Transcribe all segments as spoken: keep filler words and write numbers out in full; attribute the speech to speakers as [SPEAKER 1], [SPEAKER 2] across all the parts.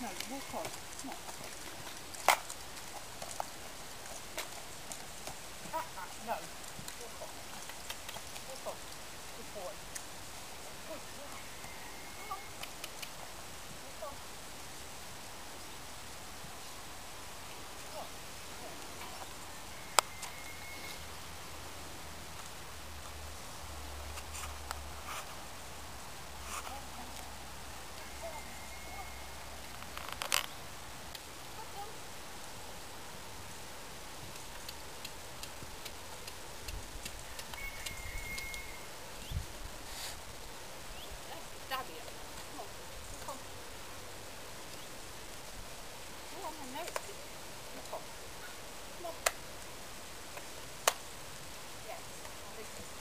[SPEAKER 1] No, walk on. Come on. Ah, ah, no. Walk on. Walk on. Good boy. Good boy. Come on. Walk on. Come on. Yeah. Daddy, come on, walk on. Go on, I know it's good. Walk on. Come on. Yes, I think so.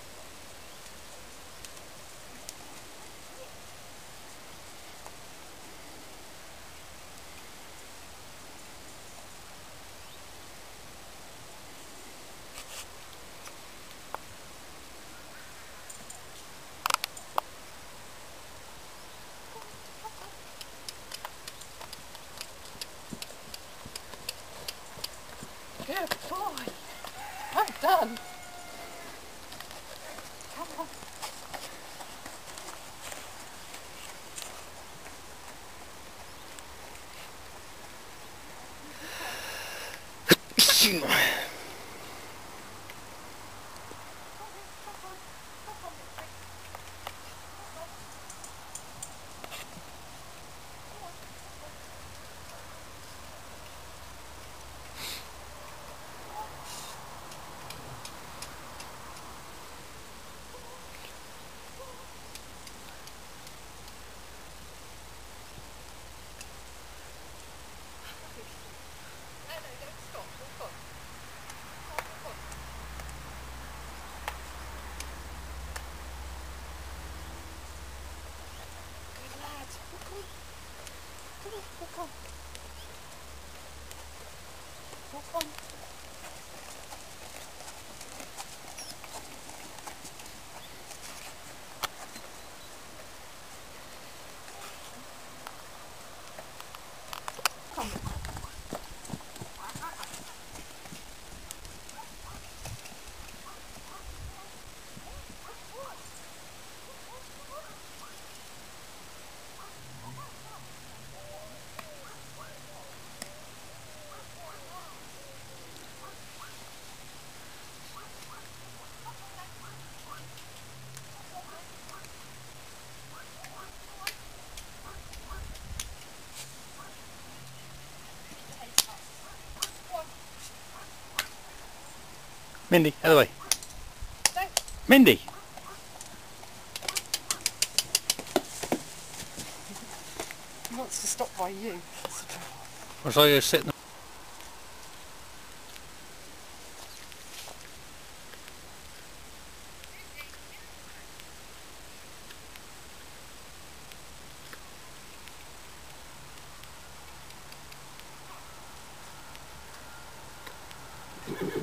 [SPEAKER 1] Good boy. Well done. Come on. No, no, don't stop. Walk on. Walk on, walk on. Good lad. Walk on. Come on, walk on. Walk on. Come on.
[SPEAKER 2] Mindy, out of the way.
[SPEAKER 1] No.
[SPEAKER 2] Mindy!
[SPEAKER 1] He wants to stop by you.
[SPEAKER 2] Or shall you sit in the
[SPEAKER 1] Come